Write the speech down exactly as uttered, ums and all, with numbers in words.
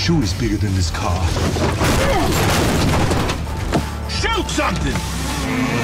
shoe is bigger than this car. Shoot something!